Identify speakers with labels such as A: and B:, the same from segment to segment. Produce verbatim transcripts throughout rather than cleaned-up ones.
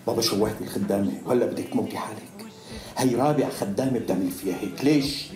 A: بابا شوهتني خدامة وهلا بدك تموتي حالك. هي رابع خدامة بتعمل فيها هيك، ليش؟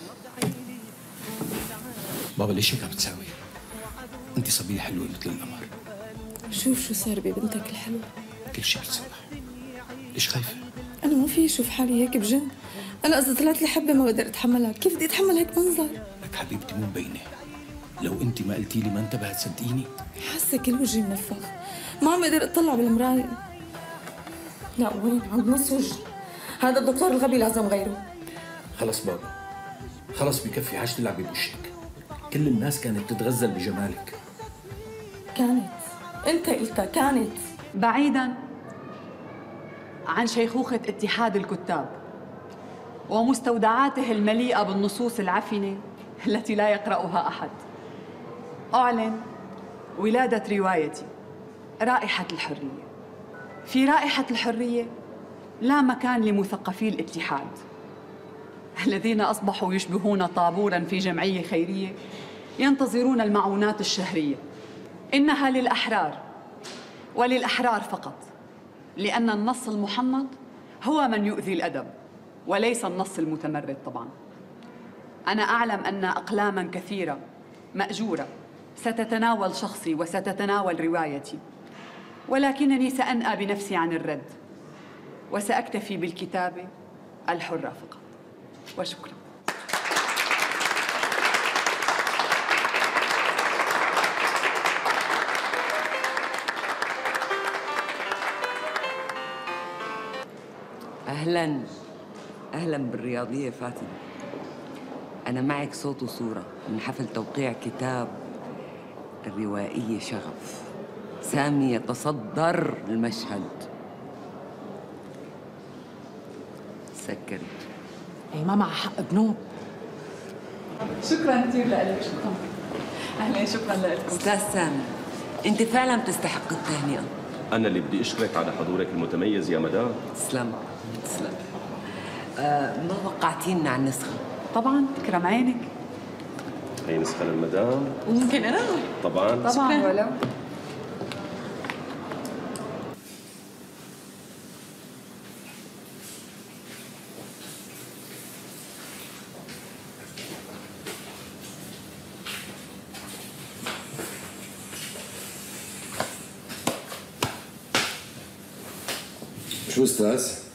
B: بابا ليش هيك عم بتساوي؟ انت صبية حلوة مثل القمر.
C: شوف شو صار ببنتك الحلوة.
B: كل شيء بتصلح. ليش خايفة؟
C: أنا ما في أشوف حالي هيك بجن. أنا إذا طلعت لي حبة ما بقدر أتحملها، كيف بدي أتحمل هيك منظر؟
B: لك حبيبتي مو مبينة. لو انت ما قلتي لي ما انتبهت صدقيني.
C: حاسة كل وجهي منفخ، ما عم بقدر أطلع بالمراية. لا وين عند نص وجهي، هذا الدكتور الغبي لازم غيره.
B: خلص بابا، خلص بكفي، عاش تلعبي بوشك. كل الناس كانت تتغزل بجمالك.
C: كانت، أنت قلتها كانت.
D: بعيداً عن شيخوخة اتحاد الكتاب ومستودعاته المليئة بالنصوص العفنة التي لا يقرأها أحد، أعلن ولادة روايتي رائحة الحرية. في رائحة الحرية لا مكان لمثقفي الاتحاد الذين أصبحوا يشبهون طابوراً في جمعية خيرية ينتظرون المعونات الشهرية. إنها للأحرار وللأحرار فقط، لأن النص المحنط هو من يؤذي الأدب وليس النص المتمرد. طبعاً أنا أعلم أن أقلاما كثيرة مأجورة ستتناول شخصي وستتناول روايتي، ولكنني سأنأى بنفسي عن الرد وسأكتفي بالكتابة الحرة فقط. وشكراً.
E: أهلاً أهلاً بالرياضية فاتن. أنا معك صوت وصورة من حفل توقيع كتاب الروائية شغف. سامي يتصدر المشهد. سكرت.
F: هي ما معها حق بنوب.
D: شكراً كثير لك. شكراً. أهلاً، شكراً لكم.
E: أستاذ سامي، أنت فعلاً بتستحق التهنئة.
G: أنا اللي بدي أشكرك على حضورك المتميز يا مدام.
E: تسلم تسلم. آه ما وقعتينا عن النسخة؟
D: طبعاً، تكرم عينك.
G: هي نسخة للمدام.
D: ممكن أنا؟
G: طبعاً
D: طبعاً. ولو
H: شو استاذ؟